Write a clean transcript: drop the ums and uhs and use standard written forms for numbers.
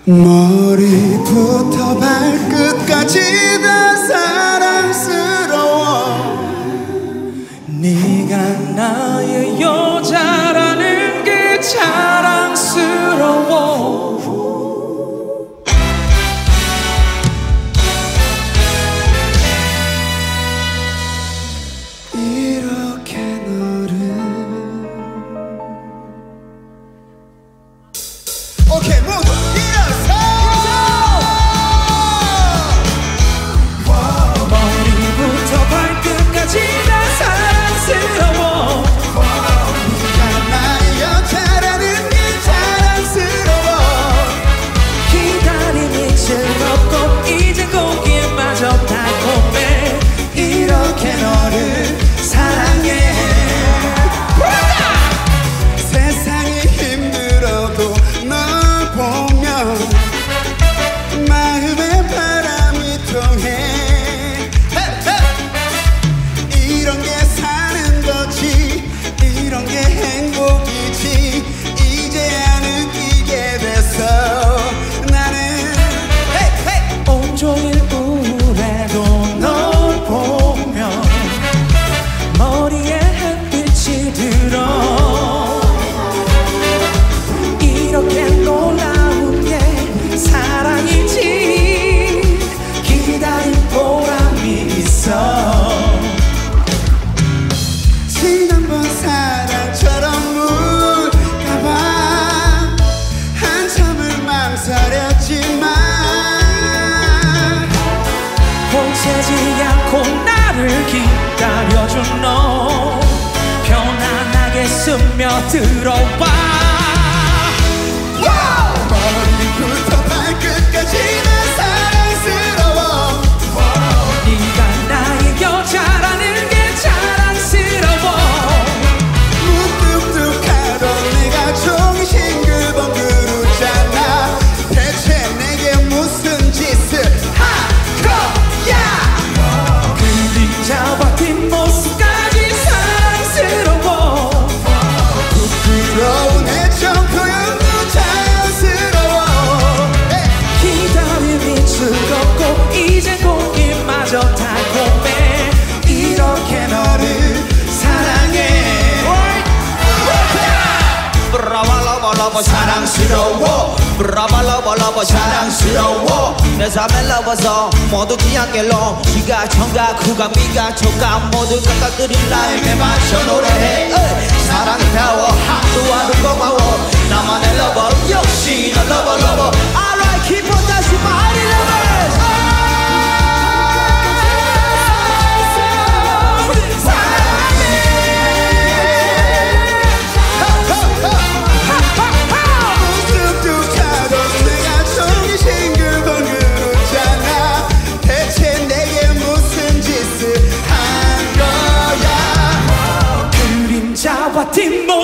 머리부터 발끝까지 다 사랑스러워. 네가 나의 여자라는 게 자랑스러워. 이렇게 너를 오케이 모두 일어서 머리부터 발끝까지 다 사랑스러워. 네가 나의 여자라는 게 자랑스러워. 기다림이 즐겁고 이제 고기마저 달콤해. 이렇게 너를 사랑해. 세상이 힘들어도 널 보면 마음에 바람이 통해. 이런 게 사는 거지, 이런 게 행복이지. 이제야 느끼게 됐어. 나는 온종일 우울해도 널 보면 머리에 햇빛이 들어. 이렇게 놀라운 게 사랑이지. 기다린 보람이 있어. 지난번 사랑처럼 울까봐 한참을 망설였지만 보채지 않고 나를 기다려준 너 편안하게 스며들어봐. 머리부터 발끝까지 다 사랑스러워. 네가 나의 여자라는 게 자랑스러워. 무뚝뚝하던 내가 종이 싱글벙글 웃잖아. 대체 내게 무슨 짓을 한 거야. 그림자와 뒷모습까지 사랑스러워. 부끄러운 애정 표현도 자연스러워. 기다림이 즐겁고 이제 고기마저 달콤해. 이렇게 너를 사랑해. 러버 사랑스러워. 러버 사랑스러워. 내 삶의 러버서 모두 기한결로 지가 청각 후각 미각 촉각 모두 각각들이 나에게 맞춰 노래해. 사랑이 타워 한두하루 고마워. 나만의 러버 역시 너 러버. Alright keep on dancing my lovers. 뒷모습